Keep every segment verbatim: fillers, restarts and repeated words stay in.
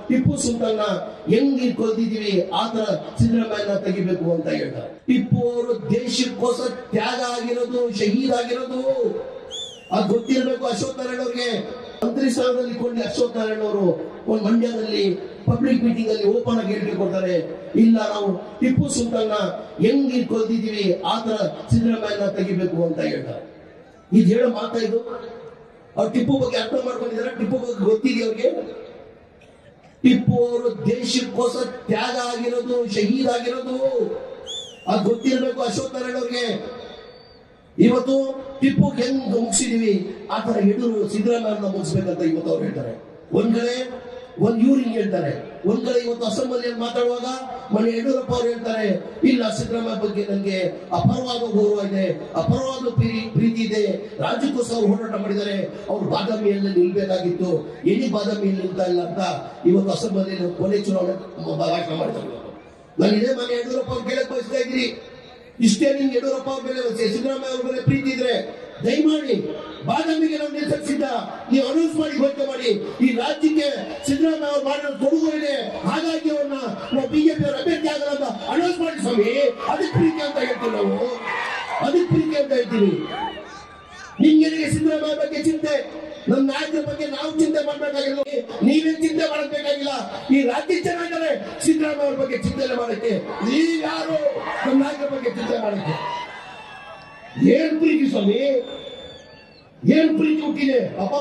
ಟಿಪ್ಪು ಸುಲ್ತಾನ್ನ ಹೆಂಗ್ ಕೊಲ್ದಿದೀವಿ ಆತರ ಸಿದ್ದರಾಮಯ್ಯನ ತೆಗಿಬೇಕು ಅಂತ ಹೇಳ್ತಾರೆ. ಟಿಪ್ಪು ಅವರು ದೇಶಕ್ಕೋಸ್ಕರ ತ್ಯಾಗ ಆಗಿರೋದು, ಶಹೀದ್ ಆಗಿರೋದು ಅದು ಗೊತ್ತಿರಬೇಕು. ಅಶ್ವಥ್ ನಾರಾಯಣ ಅವ್ರಿಗೆ ಮಂತ್ರಿ ಸ್ಥಾನದಲ್ಲಿ ಕೊಂಡು ಅಶ್ವಥ್ ನಾರಾಯಣ ಅವರು ಒಂದು ಮಂಡ್ಯದಲ್ಲಿ ಪಬ್ಲಿಕ್ ಮೀಟಿಂಗ್ ಅಲ್ಲಿ ಓಪನ್ ಆಗಿ ಹೇಳಿಕೆ ಕೊಡ್ತಾರೆ, ಇಲ್ಲ ನಾವು ಟಿಪ್ಪು ಸುಲ್ತಾನ್ನ ಹೆಂಗ್ ಕೊಲ್ದಿದೀವಿ ಆತರ ಸಿದ್ದರಾಮಯ್ಯನ ತೆಗಿಬೇಕು ಅಂತ ಹೇಳ್ತಾರೆ. ಇದು ಹೇಳೋ ಮಾತಾ ಇದು? ಅವ್ರು ಟಿಪ್ಪು ಬಗ್ಗೆ ಅರ್ಥ ಮಾಡ್ಕೊಂಡಿದ್ದಾರೆ, ಟಿಪ್ಪು ಬಗ್ಗೆ ಗೊತ್ತಿದೆ ಅವ್ರಿಗೆ. ಟಿಪ್ಪು ಅವರು ದೇಶಕ್ಕೋಸ್ಕರ ತ್ಯಾಗ ಆಗಿರೋದು, ಶಹೀದ್ ಆಗಿರೋದು ಅದು ಗೊತ್ತಿರಬೇಕು ಅಶ್ವಥ್ ನಾರಾಯಣ ಅವ್ರಿಗೆ. ಇವತ್ತು ಟಿಪ್ಪು ಹೆಂಗ್ ಮುಗಿಸಿದೀವಿ ಆತರ ಯಡಿಯೂರು ಸಿದ್ದರಾಮಯ್ಯನ ಮುಗಿಸ್ಬೇಕಂತ ಇವತ್ತು ಅವ್ರು ಹೇಳ್ತಾರೆ. ಒಂದ್ ಕಡೆ ಒಂದ್ ಇವ್ರು ಹಿಂಗ್ ಹೇಳ್ತಾರೆ, ಒಂದ್ ಕಡೆ ಇವತ್ತು ಅಸೆಂಬ್ಲಿಯಲ್ಲಿ ಮಾತಾಡುವಾಗ ಮನೆ ಯಡಿಯೂರಪ್ಪ ಅವ್ರು ಹೇಳ್ತಾರೆ, ಇಲ್ಲ ಸಿದ್ದರಾಮಯ್ಯ ಬಗ್ಗೆ ನನಗೆ ಅಪರವಾದ ಗೌರವ ಇದೆ, ಅಪರವಾದ ಪ್ರೀತಿ ಇದೆ, ರಾಜ್ಯಕ್ಕೋಸ್ಕರ ಹೋರಾಟ ಮಾಡಿದ್ದಾರೆ, ಅವ್ರು ಬಾದಾಮಿಯಲ್ಲಿ ನಿಲ್ಬೇಕಾಗಿತ್ತು, ಎಲ್ಲಿ ಬಾದಾಮಿಯಲ್ಲಿ ನಿಲ್ತಾ ಇಲ್ಲ ಅಂತ ಇವತ್ತು ಅಸೆಂಬ್ಲಿಯಲ್ಲಿ ಕೊನೆ ಚುನಾವಣೆ ಭಾಷಣ ಮಾಡ್ತಾರೆ. ನಾನು ಇದೇ ಮನೆ ಯಡಿಯೂರಪ್ಪ ಅವ್ರು ಕೇಳಕ್ ಬಯಸ್ತಾ ಇದ್ರಿ, ಇಷ್ಟೇ ನಿಮ್ಗೆ ಯಡಿಯೂರಪ್ಪ ಅವ್ರ ಮೇಲೆ ಸಿದ್ದರಾಮಯ್ಯ ಅವ್ರ ಮೇಲೆ ಪ್ರೀತಿ ಇದ್ರೆ ದಯಮಾಡಿ ಬಾದಾಮಿಗೆ ನಾವು ನಿಲ್ಸಕ್ ಸಿದ್ಧ, ನೀವು ಅನೌನ್ಸ್ ಮಾಡಿ ಘೋಷಣೆ ಮಾಡಿ, ಈ ರಾಜ್ಯಕ್ಕೆ ಸಿದ್ದರಾಮಯ್ಯ ಅವ್ರು ಮಾಡಿರೋ ಕೊಡುಗು ಇದೆ, ಹಾಗಾಗಿ ಅವ್ರನ್ನ ನಾವು ಬಿಜೆಪಿ ಅವ್ರ ಅಭ್ಯರ್ಥಿ ಆಗಲ್ಲ ಅಂತ ಅನೌನ್ಸ್ ಮಾಡಿ ಸ್ವಾಮಿ. ಅದಕ್ಕೆ ಪ್ರೀತಿ ಅಂತ ಹೇಳ್ತೀವಿ ನಾವು, ಅದಕ್ಕೆ ಪ್ರೀತಿ ಅಂತ ಹೇಳ್ತೀವಿ. ನಿಮ್ಗೆ ಸಿದ್ದರಾಮಯ್ಯ ಬಗ್ಗೆ ಚಿಂತೆ, ನಮ್ಮ ನಾಯಕರ ಬಗ್ಗೆ ನಾವು ಚಿಂತೆ ಮಾಡ್ಬೇಕಾಗಿಲ್ಲ, ನೀವೇನ್ ಚಿಂತೆ ಮಾಡಬೇಕಾಗಿಲ್ಲ. ಈ ರಾಜ್ಯ ಚೆನ್ನಾಗಿದ್ದಾರೆ, ಸಿದ್ದರಾಮಯ್ಯ ಅವ್ರ ಬಗ್ಗೆ ಚಿಂತನೆ ಮಾಡಕ್ಕೆ ನೀವು ಯಾರು ನಮ್ಮ ನಾಯಕರ ಬಗ್ಗೆ ಚಿಂತೆ ಮಾಡಕ್ಕೆ? ಏನ್ ಪ್ರೀತಿ ಸ್ವಾಮಿ, ಏನ್ ಪ್ರೀತಿ ಹುಟ್ಟಿದೆ,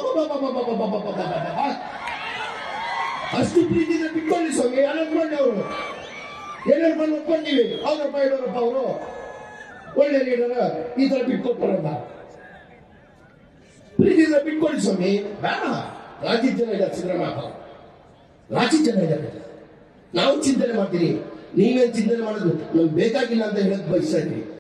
ಅಷ್ಟು ಪ್ರೀತಿ ಬಿಟ್ಕೊಳ್ಳಿ ಸ್ವಾಮಿ. ಅನೌನ್ಸ್ ಮಾಡಿ ಅವರು ಏನೇನು ಬಂದು ಒಪ್ಕೊಂಡಿವಿ, ಅವ್ರಪ್ಪ ಯಡಿಯೂರಪ್ಪ ಅವರು ಒಳ್ಳೆ ಲೀಡರ್, ಈ ತರ ಬಿಟ್ಕೊಟ್ಟಾರಲ್ಲ, ಪ್ರೀತಿಯಿಂದ ಬಿಟ್ಕೊಳ್ಳಿ ಸ್ವಾಮಿ. ಬೇಡ, ರಾಜ್ಯ ಜನ ಇದ್ದಾರೆ, ಸಿದ್ದರಾಮಯ್ಯ ರಾಜ್ಯ ಜನ ಇದ್ದಾರೆ, ನಾವು ಚಿಂತನೆ ಮಾಡ್ತೀರಿ, ನೀವೇನ್ ಚಿಂತನೆ ಮಾಡೋದು ನಮ್ಗೆ ಬೇಕಾಗಿಲ್ಲ ಅಂತ ಹೇಳಕ್ ಬಯಸ್ತಾ ಇದ್ರಿ.